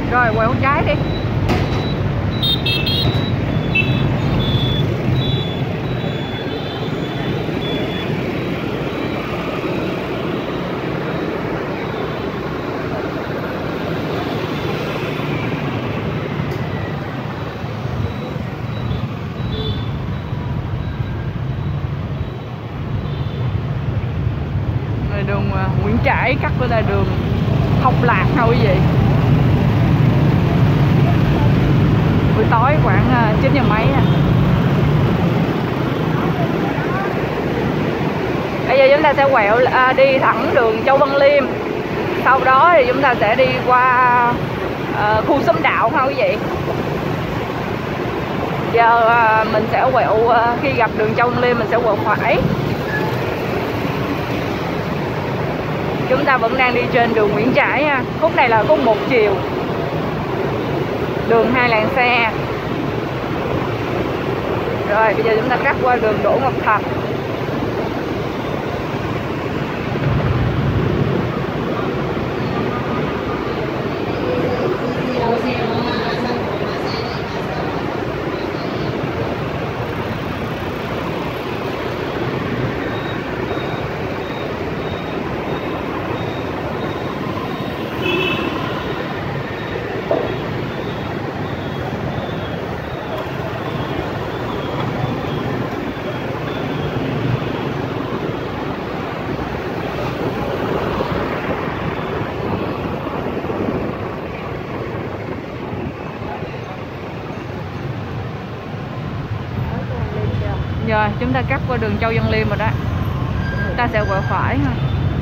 Rồi quẹo trái đi. Đường Nguyễn Trãi cắt với là đường Hồng Lạc ha quý vị. Buổi tối khoảng 9 giờ mấy nè. Bây giờ chúng ta sẽ quẹo đi thẳng đường Châu Văn Liêm. Sau đó thì chúng ta sẽ đi qua khu xóm đạo ha quý vị. Giờ mình sẽ quẹo khi gặp đường Châu Văn Liêm mình sẽ quẹo phải. Chúng ta vẫn đang đi trên đường Nguyễn Trãi nha. Khúc này là khúc một chiều, đường 2 làn xe. Rồi bây giờ chúng ta cắt qua đường Đỗ Ngọc Thạch. Rồi chúng ta cắt qua đường Châu Văn Liêm rồi đó. Chúng ta sẽ quẹo phải ha.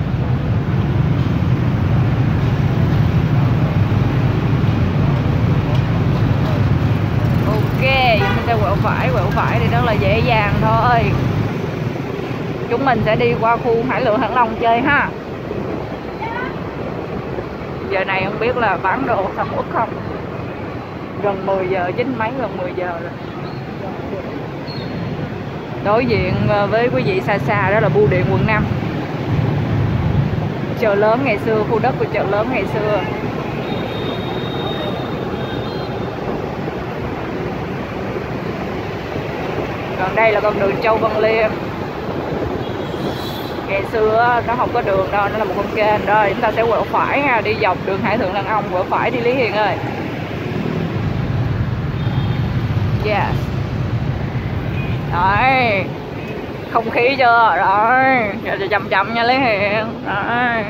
Ok, chúng ta sẽ quẹo phải thì rất là dễ dàng thôi. Chúng mình sẽ đi qua khu Hải Lượng Thăng Long chơi ha. Giờ này không biết là bán đồ sầm uất không. Gần 10 giờ, 9 mấy gần 10 giờ rồi. Đối diện với quý vị xa xa đó là Bưu điện quận 5. Chợ lớn ngày xưa, khu đất của chợ lớn ngày xưa. Còn đây là con đường Châu Văn Liêm. Ngày xưa nó không có đường đâu, nó là một con kênh. Rồi chúng ta sẽ quẹo phải nha, đi dọc đường Hải Thượng Lãn Ông, quẹo phải đi Lý Hiền ơi. Yes. Rồi, không khí chưa? Rồi, chậm chậm nha Lý Hiền. Rồi.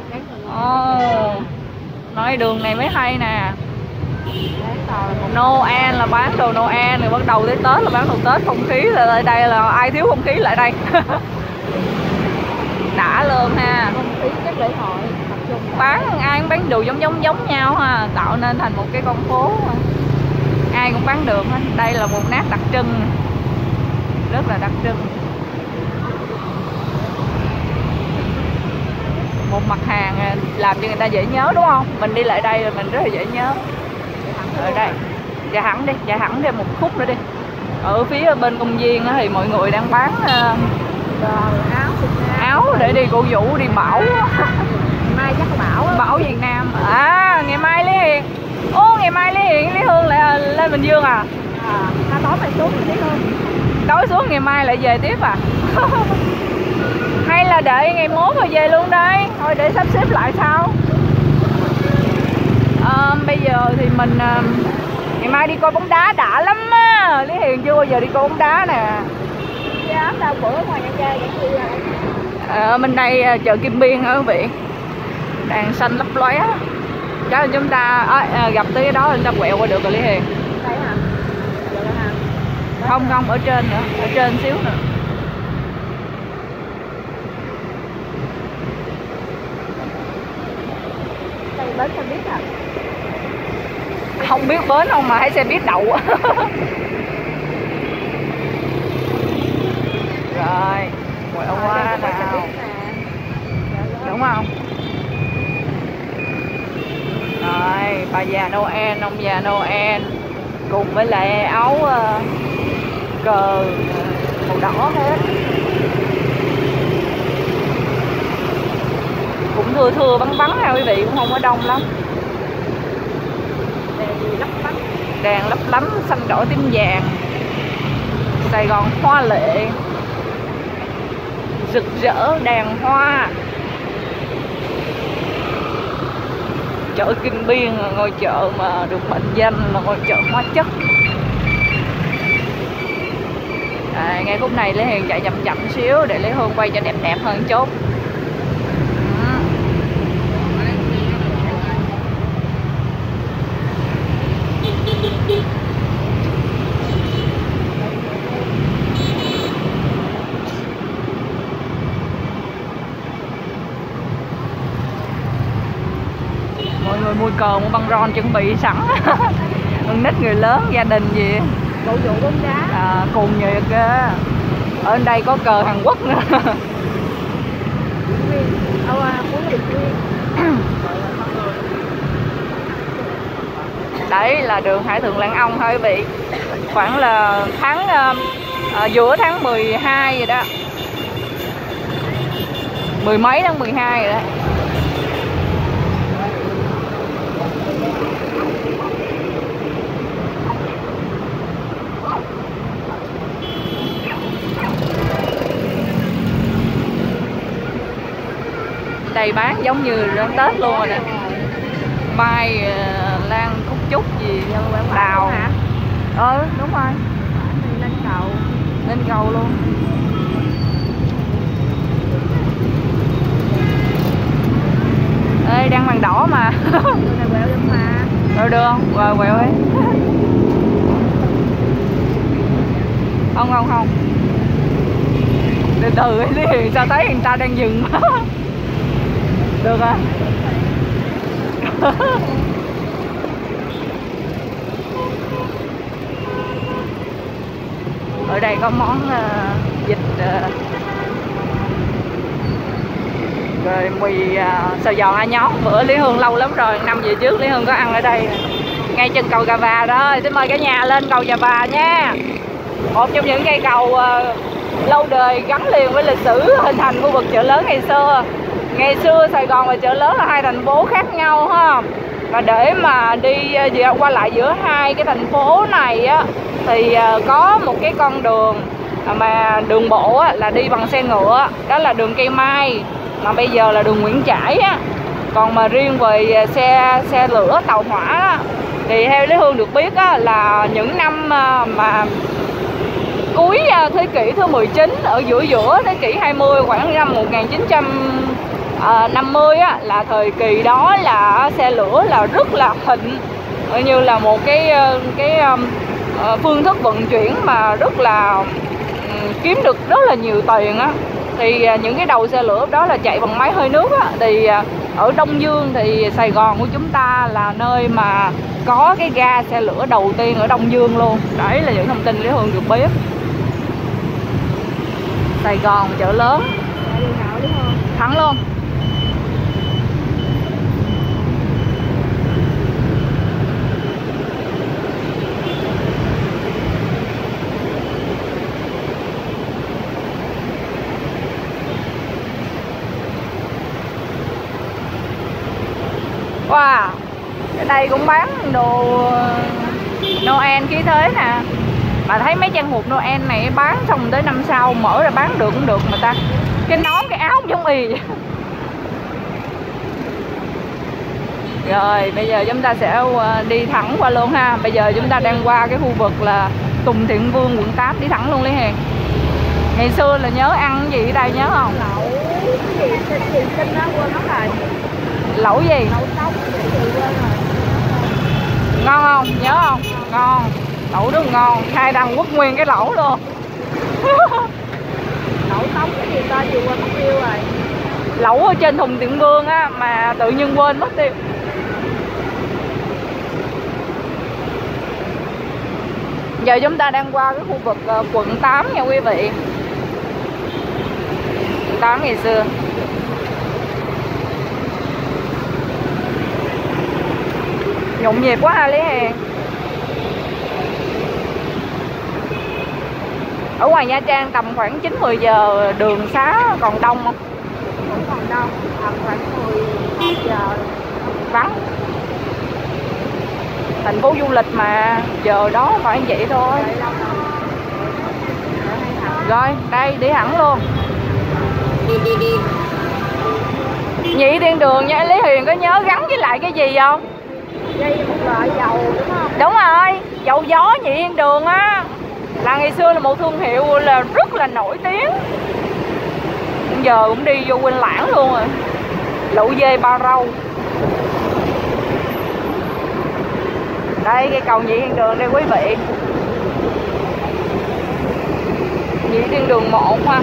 Nói đường này mới hay nè. Noel là bán đồ Noel, rồi bắt đầu tới Tết là bán đồ Tết. Không khí là ở đây là ai thiếu không khí lại đây. Đã luôn ha. Không khí các lễ hội tập trung. Bán ai cũng bán đồ giống nhau ha, tạo nên thành một cái con phố. Ai cũng bán được hết. Đây là một nét đặc trưng, rất là đặc trưng. Một mặt hàng làm cho người ta dễ nhớ đúng không? Mình đi lại đây là mình rất là dễ nhớ. Ở đây, dạ hẳn đi một khúc nữa đi. Ở phía bên công viên thì mọi người đang bán áo để đi cổ vũ, đi Mão. Mai chắc là Mão Việt Nam. À, ngày mai Lý Hiền. Ngày mai Lý Hương lại lên Bình Dương à? Tối mai xuống Lý Hương. Tối xuống ngày mai lại về tiếp à? Hay là đợi ngày mốt rồi về luôn đây? Thôi để sắp xếp lại sau. Bây giờ thì mình ngày mai đi coi bóng đá đã lắm á. Lý Hiền chưa bao giờ đi coi bóng đá nè. Dám đâu, bữa ngoài nhà chơi vậy gì bên đây chợ Kim Biên hả quý vị? Đèn xanh lấp lóe. Chắc là chúng ta gặp tới cái đó chúng ta quẹo qua được rồi Lý Hiền. Đây hả? Không, ở trên nữa, ở trên xíu nữa. Đây bến xe buýt à? Không biết bến không mà thấy xe buýt đậu. Rồi, quẹo qua nào. Đúng không? Rồi, bà già Noel, ông già Noel cùng với lại áo cờ màu đỏ hết. Cũng thưa vắng nha quý vị, cũng không có đông lắm. Đèn lấp lánh xanh đỏ tím vàng. Sài Gòn hoa lệ, rực rỡ đèn hoa. Chợ Kim Biên là ngôi chợ mà được mệnh danh là ngôi chợ hóa chất. Ngay khúc này Lý Hiền chạy chậm chậm xíu để Lý Hương quay cho đẹp đẹp hơn chút. Mọi người mua cờ mua băng rôn chuẩn bị sẵn. Con nít người lớn gia đình gì bộ vụ bóng đá cùng nhiều kìa. Ở đây có cờ Hàn Quốc nữa. Đấy là đường Hải Thượng Lãn Ông thôi quý vị. Khoảng là giữa tháng 12 rồi đó, 10 mấy tháng 12 rồi đó. Đây bán giống như đến Tết luôn rồi nè. Mai, lan, cúc trúc gì, đào hả? Đúng rồi. Lên cầu. Lên cầu luôn. Ê, đang màn đỏ mà. Quẹo lắm mà. Rồi được không? Rồi quẹo ấy. Không. Từ từ ấy đi, sao thấy người ta đang dừng. Được à? Ở đây có món vịt rồi mì xào giòn A Nhón. Bữa Lý Hương lâu lắm rồi, 5 giờ trước Lý Hương có ăn ở đây ngay chân cầu Gà Bà đó. Xin mời cả nhà lên cầu Gà Bà nha. Một trong những cây cầu lâu đời gắn liền với lịch sử hình thành khu vực chợ lớn ngày xưa. Ngày xưa Sài Gòn và chợ lớn là hai thành phố khác nhau ha. Và để mà đi qua lại giữa hai cái thành phố này á thì có một cái con đường mà đường bộ á, là đi bằng xe ngựa, đó là đường Cây Mai, mà bây giờ là đường Nguyễn Trãi á. Còn mà riêng về xe lửa tàu hỏa á, thì theo Lý Hương được biết á, là những năm mà cuối thế kỷ thứ 19, ở giữa thế kỷ 20, khoảng năm 1950 á, là thời kỳ đó là xe lửa là rất là thịnh, như là một cái phương thức vận chuyển mà rất là kiếm được rất là nhiều tiền á. Thì những cái đầu xe lửa đó là chạy bằng máy hơi nước á. Thì ở Đông Dương thì Sài Gòn của chúng ta là nơi mà có cái ga xe lửa đầu tiên ở Đông Dương luôn. Đấy là những thông tin Lý Hương được biết. Sài Gòn chợ lớn thẳng luôn. Wow, ở đây cũng bán đồ Noel khí thế nè. Mà thấy mấy trang phục Noel này bán xong tới năm sau mở ra bán được cũng được mà ta. Cái nón cái áo cũng giống y. Rồi bây giờ chúng ta sẽ đi thẳng qua luôn ha. Bây giờ chúng ta đang qua cái khu vực là Tùng Thiện Vương quận 8, đi thẳng luôn Lý Hiền. Ngày xưa là nhớ ăn cái gì ở đây nhớ không? Lẩu cái gì tên đó quên nó rồi. Lẩu gì? Lẩu tóc quên rồi. Ngon không? Nhớ không? Ngon. Lẩu rất ngon, hai đằng quất nguyên cái lẩu luôn. Lẩu tóc cái gì ta vừa quên mất tiêu rồi. Lẩu ở trên Tùng Thiện Vương á mà tự nhiên quên mất tiêu. Giờ chúng ta đang qua cái khu vực quận 8 nha quý vị. Quận 8 ngày xưa. Nhộn nhịp quá ha Lý Hiền. Ở ngoài Nha Trang tầm khoảng 9-10 giờ đường xá còn đông không? Không còn đông, khoảng 11 giờ vắng. thành phố du lịch mà, giờ đó phải vậy thôi. Rồi đây đi hẳn luôn. Nhị thiên đường nha. Lý Huyền có nhớ gắn với lại cái gì không? Dây một loại dầu đúng không? Đúng rồi, dầu gió Nhị thiên đường á, là ngày xưa là một thương hiệu là rất là nổi tiếng. Bây giờ cũng đi vô quên lãng luôn rồi. Lẩu dê Ba Râu. Đây cái cầu Nhị thiên đường đây quý vị. Nhị thiên đường 1 ha.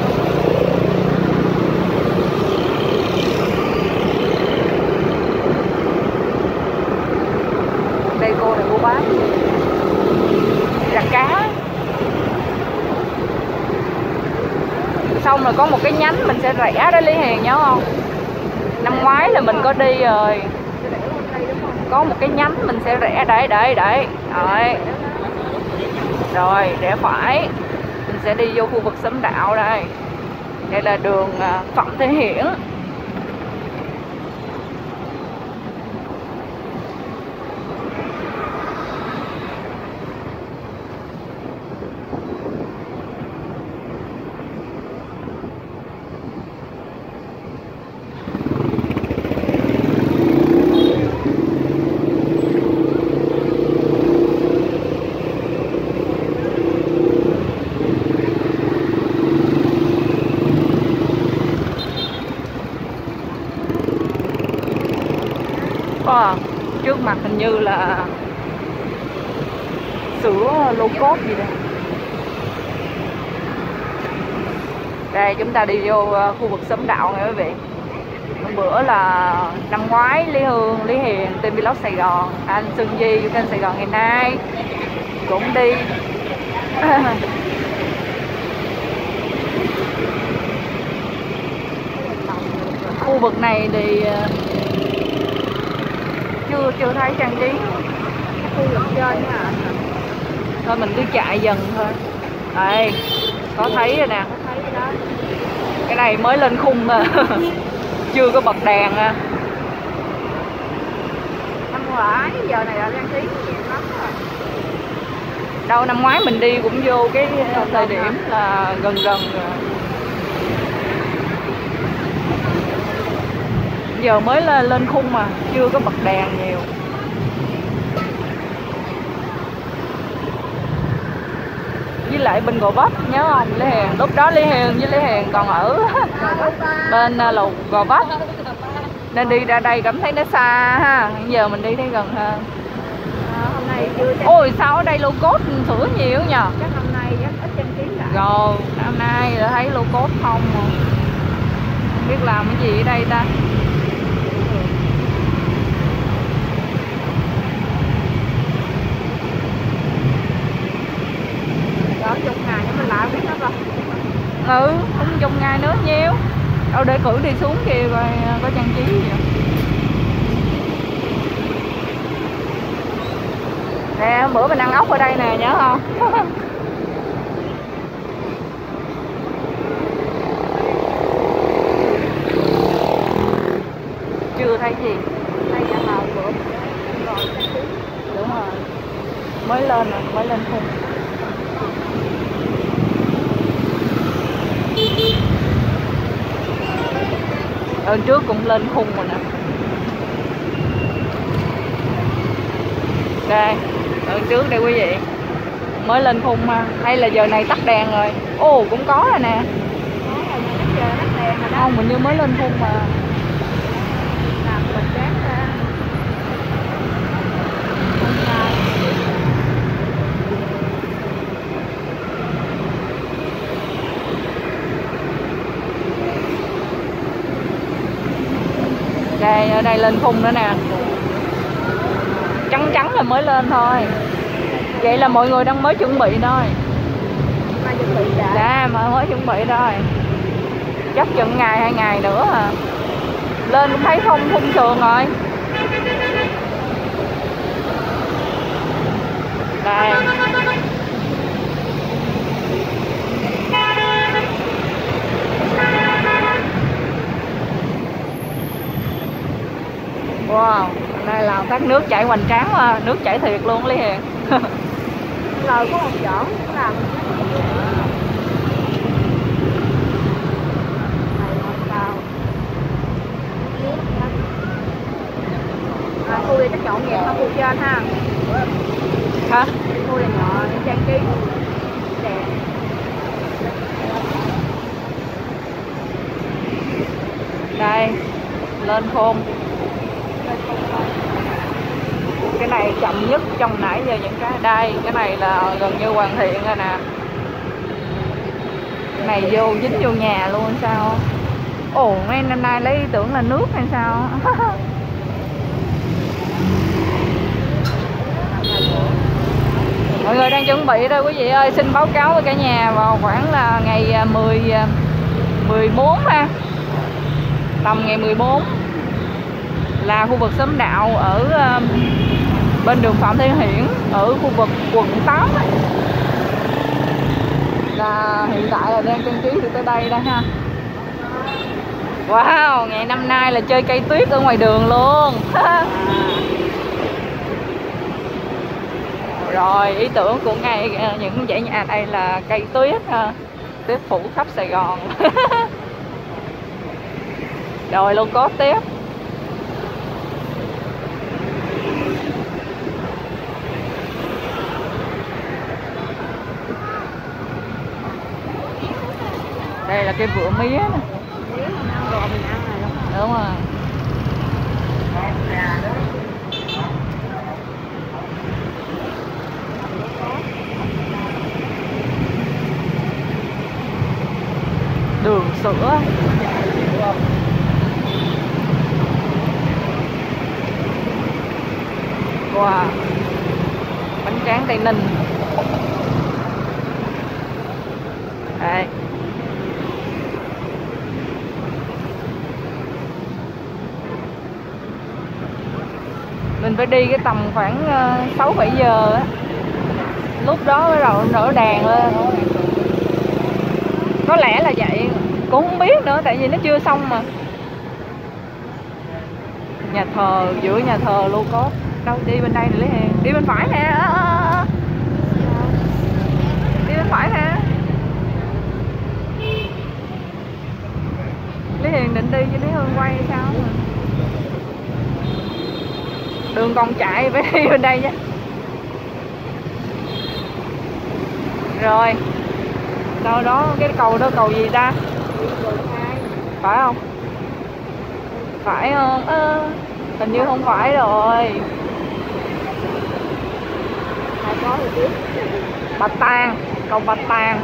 Đây cô này cô bán rạch cá. Xong rồi có một cái nhánh mình sẽ rẽ đó Lý Hiền nhớ không? Năm ngoái là mình có đi rồi. Có một cái nhánh mình sẽ rẽ để. Rồi. Rồi rẽ phải. Mình sẽ đi vô khu vực Xóm Đạo đây. Đây là đường Phạm Thế Hiển. Trước mặt hình như là sữa lô cốt gì đây. Đây chúng ta đi vô khu vực Xóm Đạo nha quý vị. Hôm bữa là năm ngoái Lý Hương, Lý Hiền, team vlog Sài Gòn, anh Xuân Di của kênh Sài Gòn ngày nay cũng đi. Khu vực này thì chưa thấy trang trí. Khu vực trên nha. Thôi mình cứ chạy dần thôi. Đây có thấy rồi nè. Thấy rồi đó. Cái này mới lên khung mà. Chưa có bật đèn. Năm ngoái giờ này là trang trí nhiều lắm rồi. Đâu năm ngoái mình đi cũng vô cái thời điểm là gần rồi. Giờ mới lên khung mà chưa có bật đèn nhiều. Với lại bên Gò Vấp nhớ không Lý Hiền? Lúc đó Lý Hiền với Lý Hiền còn ở bên lầu Gò Vấp nên đi ra đây cảm thấy nó xa ha. Giờ mình đi thấy gần hơn. Hôm nay chưa chắc. Ôi sao ở đây lô cốt sửa nhiều nhờ. Chắc hôm nay chắc ít trang trí lại. Rồi hôm nay là thấy lô cốt không mà. Không biết làm cái gì ở đây ta. Trong ngày mình lại biết nó rồi. Không trong ngày nữa nhiêu. Đâu để cử đi xuống kia coi có trang trí gì vậy. Nè hôm bữa mình ăn ốc ở đây nè nhớ không? Chưa thấy gì. Đây là màu bữa rồi. Đúng rồi. Mới lên rồi, mới lên khung. Lần trước cũng lên khung rồi nè. Đây, lần trước đây quý vị. Mới lên khung mà. Hay là giờ này tắt đèn rồi. Ồ cũng có rồi nè. Không, mình như mới lên khung mà. Làm mình chán ra. Đây, ở đây lên khung nữa nè. Trắng là mới lên thôi. Vậy là mọi người đang mới chuẩn bị thôi. Dạ, mà mới chuẩn bị thôi. Chắc chừng ngày 2 ngày nữa à. Lên cũng thấy không khung sườn rồi. Đây. Wow, đây là thấy Sắc nước chảy hoành tráng mà, nước chảy thiệt luôn Lý Hiền. Lời có một chỗ làm khu này chắc nhộn nhịp hơn khu trên ha. Hả? Khu này nhỏ trang trí đẹp. Đây, lên khôn. Cái này chậm nhất trong nãy giờ những cái đây, cái này là gần như hoàn thiện rồi nè. Cái này vô dính vô nhà luôn sao? Ồ, ngay năm nay lấy ý tưởng là nước hay sao? Mọi người đang chuẩn bị đây quý vị ơi, xin báo cáo với cả nhà vào khoảng là ngày 14 ha. Tầm ngày 14 là khu vực xóm đạo ở bên đường Phạm Thế Hiển ở khu vực quận 8 ấy. Là hiện tại là đang trang trí từ tới đây đó ha. Wow, ngày năm nay là chơi cây tuyết ở ngoài đường luôn. Rồi ý tưởng của những dãy nhà đây là cây tuyết ha. Tuyết phủ khắp Sài Gòn. Rồi luôn có tiếp. Đây là cây vựa mía nè. Đúng rồi. Đường sữa. Wow. Bánh tráng Tây Ninh. Đây. Mình phải đi cái tầm khoảng 6-7 giờ á. Lúc đó bắt đầu nở đèn lên. Có lẽ là vậy, cũng không biết nữa tại vì nó chưa xong mà. Nhà thờ, giữa nhà thờ luôn có. Đâu đi bên đây này Lý Hiền, đi bên phải nè. Đi bên phải nè. Lý Hiền định đi cho Lý Hương quay sao mà. Đường còn chạy phải đi bên đây chứ. Rồi. Đâu đó cái cầu đó cầu gì ta? Phải không? Phải không? Hình như không phải rồi. Bạch Tàng, cầu Bạch Tàng.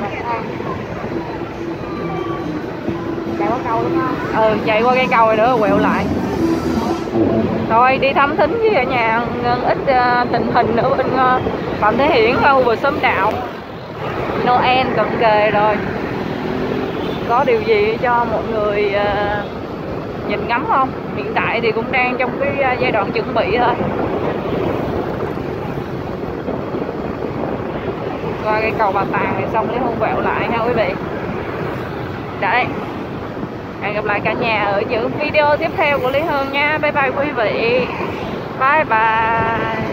Chạy qua cầu đúng không? Ừ, chạy qua cây cầu rồi nữa quẹo lại. Thôi đi thăm thính với cả nhà ít tình hình ở bên Phạm Thế Hiển khu vực xóm đạo. Noel cận kề rồi. Có điều gì cho mọi người nhìn ngắm không? Hiện tại thì cũng đang trong cái giai đoạn chuẩn bị thôi. Qua cái cầu Bà Tàng này xong lấy hôn quẹo lại ha quý vị. Đấy. Hẹn gặp lại cả nhà ở những video tiếp theo của Lý Hương nha. Bye bye quý vị. Bye bye.